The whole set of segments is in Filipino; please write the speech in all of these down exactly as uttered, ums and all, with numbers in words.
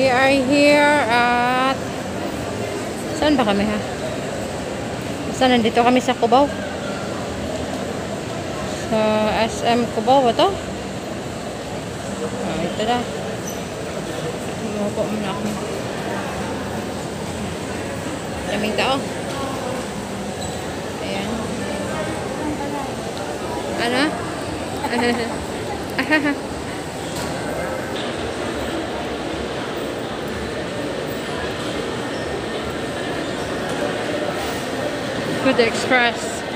We are here at... Saan ba kami ha? Saan nandito kami sa Cubao? Sa S M Cubao ba to? Ah, ito na. Umupo muna ako. Daming tao. Ayan. Ano? Food Express.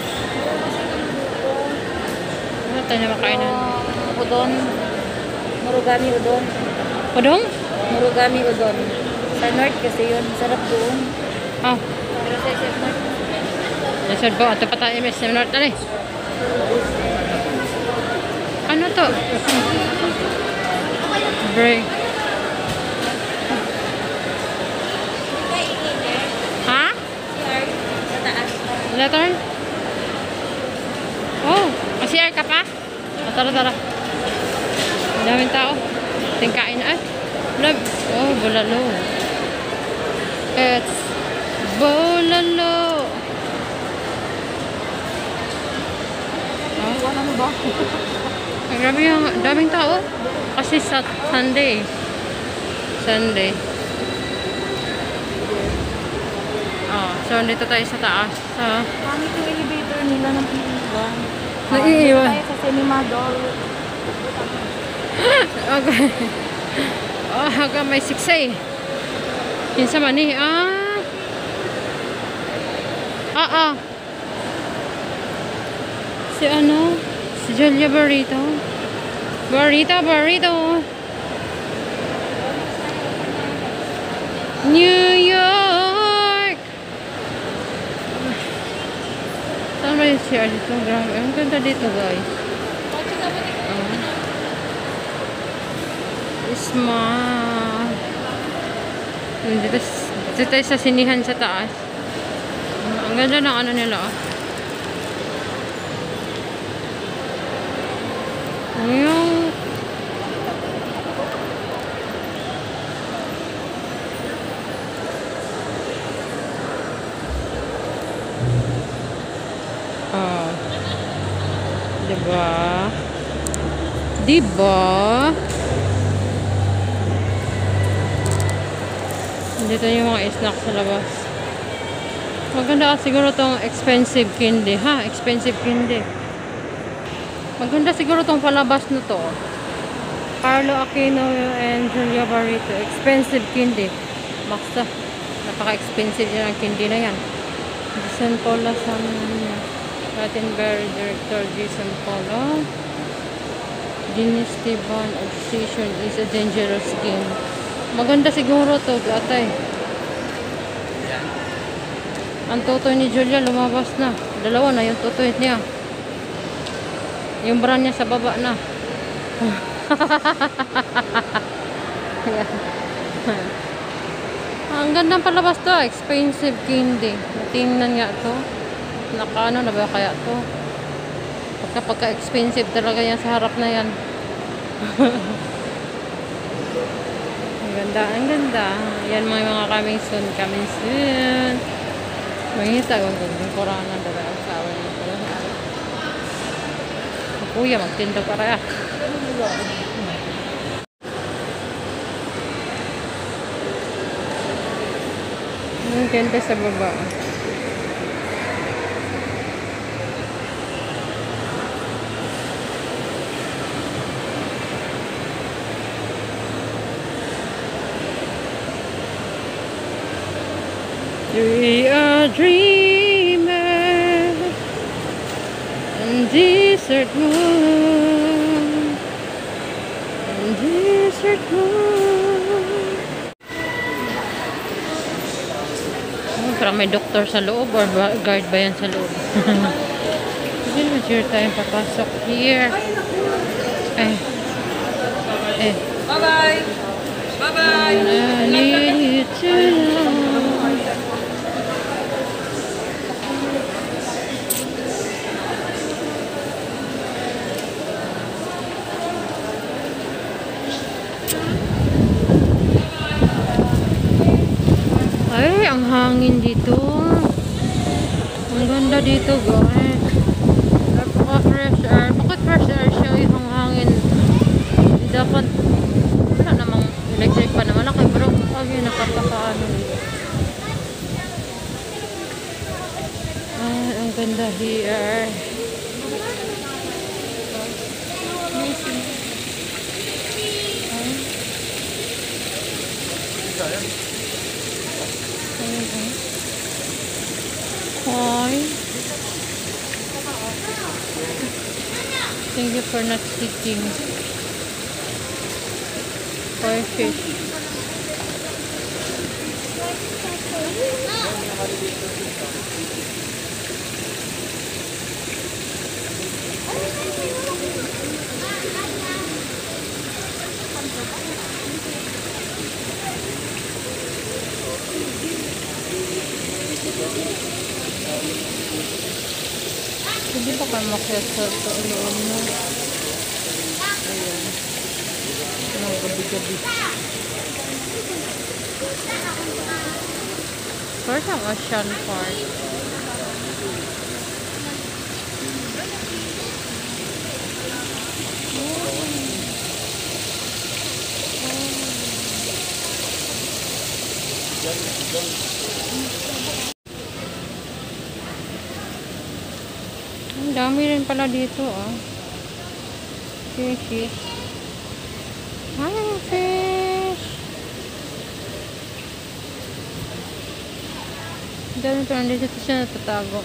Ano tayo na makainan? Uh, udon. Murugami udon. Udong? Murugami udon. Sa North kasi yun. Sarap doon. Oh. Pero sa S M North. Nasod po. Ito pa tayo S M North. Ano eh? Ano to? Break. Ha? Sa taas. Letter? Oh, kasi ay ka pa? Oh, tara, tara. Daming tao. Tingkain ay. Love. Oh, bulalo. It's bulalo. Oh, wala mo ba? Ang grabe yung daming tao. Kasi sa Sunday. Sunday. Oh, so dito tayo sa taas. Sa Pangit yung elevator nila ng Piliwan. Naiiwan. Tayo sa cinema doll. Okay. Oh, hanggang may siksay. Yun sa mani. Ah. Ah, ah. Si ano? Si Julia Burrito. Burrito, burrito. New York. Saan ba yung siya dito? Grabe. Ang ganda dito, guys. Small. Dito, dito tayo sa sinihan sa taas. Ang ganda ng ano nila. Yung oh. Diba? Diba? Dito yung mga snacks sa labas. Maganda ka siguro tong expensive candy. Ha? Expensive candy. Maganda siguro tong palabas na to. Carlo Aquino and Julia Barreto. Expensive candy. Basta. Napaka-expensive yan ang candy na yan. Jason Paula sa Latin Berry Director Jason Paula. Dynasty Bond Obsession is a dangerous game. Maganda siguro to, atay. Ang tutoy ni Julia lumabas na. Dalawa na yung tutoy niya. Yung brand niya sa baba na. Ang gandang palabas to. Expensive candy. Tingnan nga to. Naka ano na ba kaya to? Pagka pagka-expensive talaga yan sa harap na yan. Ang ganda, ang ganda. Yan mga mga coming soon, coming soon. Mahita kung gandang korana dala ang sawa niya pala. Kuya, magtinda para ya. Ang ganda sa baba. We are dreamers and desert moon and desert moon. Oh, parang may doktor sa loob or guard ba yan sa loob? Hindi na sure tayong papasok here. Eh. Eh. Bye-bye! Bye-bye! I need you to know. hangin dito. Ang ganda dito, guys. Napaka-fresh air. Bakit fresh air siya? Yung hangin. Dapat, wala namang electric pa naman. Laki, pero pag yun, nakapakaano. Ay, ang ganda here. Hi. Thank you for not sitting. For fish. Hindi pa kayo makyat sa loob mo. Ayan. Anong gabi-gabi. Parang ang Ocean Park. Ang dami rin pala dito, ah. Fishes. Hi, fish! Ang dami pa lang dito siya natatago.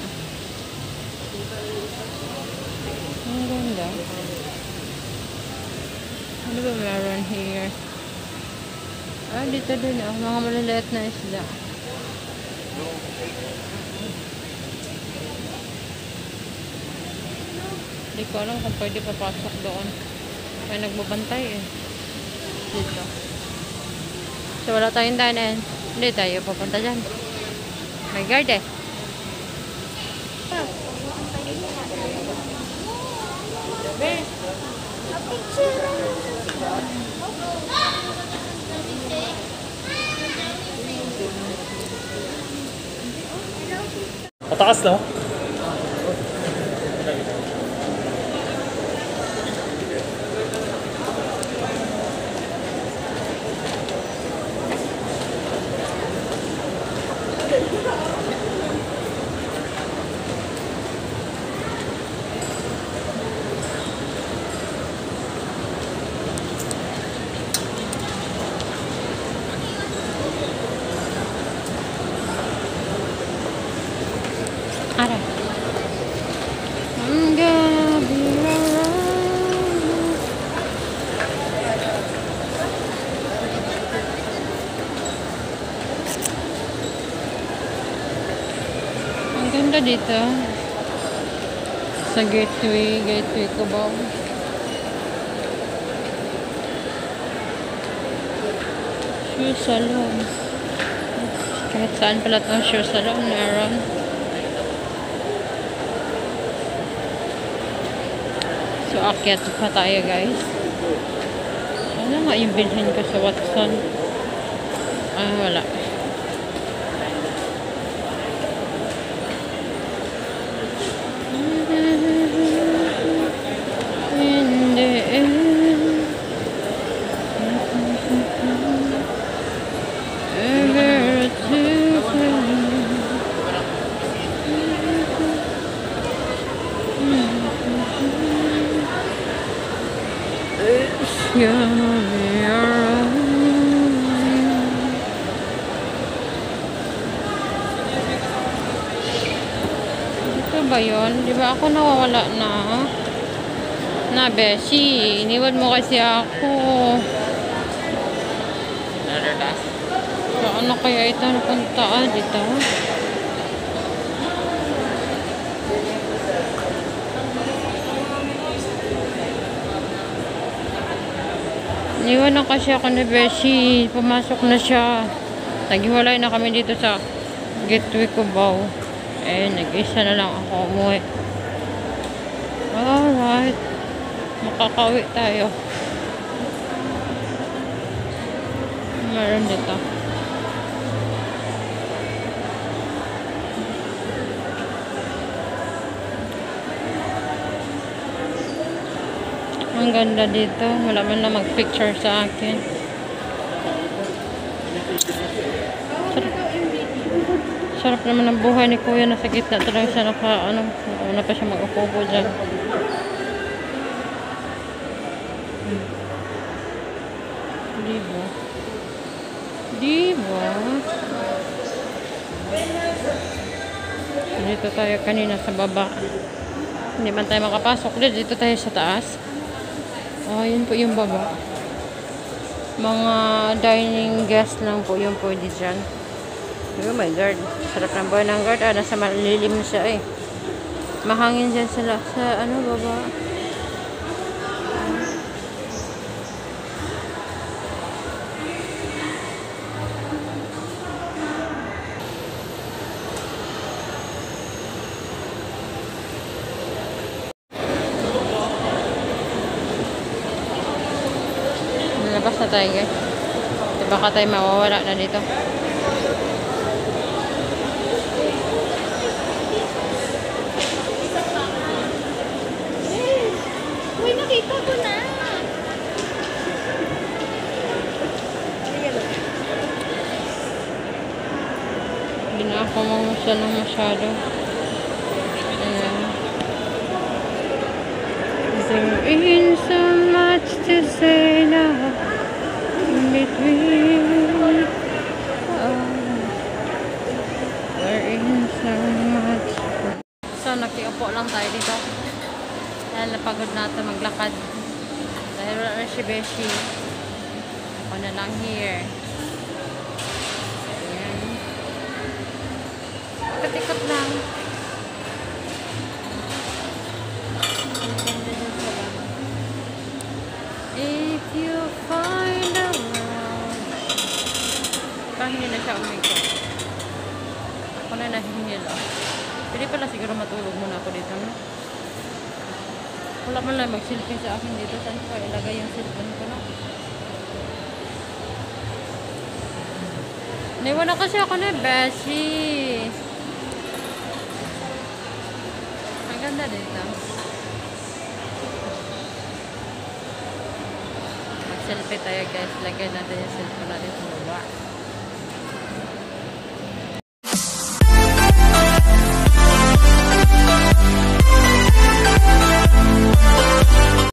Ang ganda. Ano ba meron here? Ah, dito din, ah. Mga maliliit na isda. Hindi ko alam kung pwede papasok doon. May nagbabantay eh. Dito. So wala tayong daanan. Hindi tayo papunta dyan. May guard eh. Patakas no? Ara. Ang gabi around. Ang ganda dito. Sa gateway, gateway Cubao. Shoe salon. Kahit saan pala itong shoe salon meron. So, akyat pa tayo, guys. Ano nga yung bilhin ko sa Watson? Ah, wala. In the end, ever to gabi around. Dito ba yun? Di ba ako nawawala na? Na, Beshi. Iniwan mo kasi ako. So, ano kaya ito napunta? Ah, dito. Iniwan na kasi ako ni Beshi. Pumasok na siya. Naghiwalay na kami dito sa Gateway Cubao. Eh, nag-isa na lang ako umuwi. Alright. Makakauwi tayo. Meron dito. Ang ganda dito. Wala man lang mag-picture sa akin. Sarap, sarap naman ang buhay ni Kuya. Nasa gitna talaga siya naka, ano, wala pa siya mag-upo dyan. Diba? Diba? Dito tayo kanina sa baba. Hindi man tayo makapasok. Dito tayo sa taas. Oh, yun po yung baba. Mga dining guest lang po yung pwede dyan. Oh my God. Sarap ng buhay ng guard. Ah, nasa malilim siya eh. Mahangin dyan sila sa ano baba. Labas na tayo guys. Di baka tayo mawawala na dito. Uy, nakita ko na. Hindi na ako mamusal ng masyado. Ayan. There ain't so much to say now in between. Oh, there ain't so much. So, nakiupo lang tayo dito. Dahil napagod na ito maglakad. Dahil wala na si Beshi. Ako na lang here. Ayan. Ikot-ikot lang. If you find a love. Parang hindi na siya umiko. Ako na nahihingil. Oh. Pwede pala siguro matulog muna ako dito. No? Wala man lang mag-selfie sa akin dito. Saan ko ilagay yung cellphone ko na? Naiwan na kasi ako na Beshi. Ang ganda dito. Mag-selfie tayo guys. Lagay natin yung cellphone natin sa baba.